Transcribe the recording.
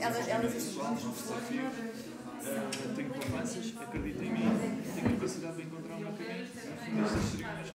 Elas pessoal, novos desafios. Tenho poupanças, acredito em mim, tenho capacidade de encontrar o meu caminho. No fundo, estas seriam as